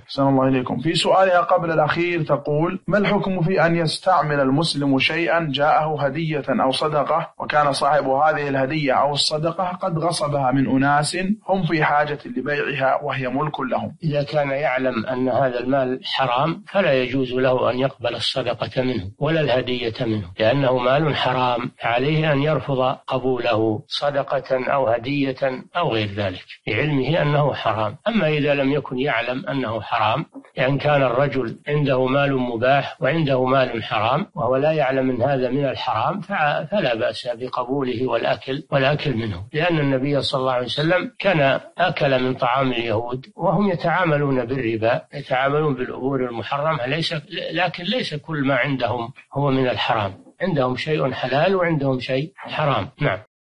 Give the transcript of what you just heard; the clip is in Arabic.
أحسن الله إليكم. في سؤالها قبل الأخير تقول: ما الحكم في أن يستعمل المسلم شيئا جاءه هدية أو صدقة وكان صاحب هذه الهدية أو الصدقة قد غصبها من أناس هم في حاجة لبيعها وهي ملك لهم؟ إذا كان يعلم أن هذا المال حرام فلا يجوز له أن يقبل الصدقة منه ولا الهدية منه، لأنه مال حرام، عليه أن يرفض قبوله صدقة أو هدية أو غير ذلك بعلمه أنه حرام. أما إذا لم يكن يعلم أنه حرام، يعني كان الرجل عنده مال مباح وعنده مال حرام وهو لا يعلم أن هذا من الحرام، فلا بأس بقبوله والأكل منه، لأن النبي صلى الله عليه وسلم كان أكل من طعام اليهود وهم يتعاملون بالربا، يتعاملون بالأمور المحرمة، لكن ليس كل ما عندهم هو من الحرام، عندهم شيء حلال وعندهم شيء حرام. نعم.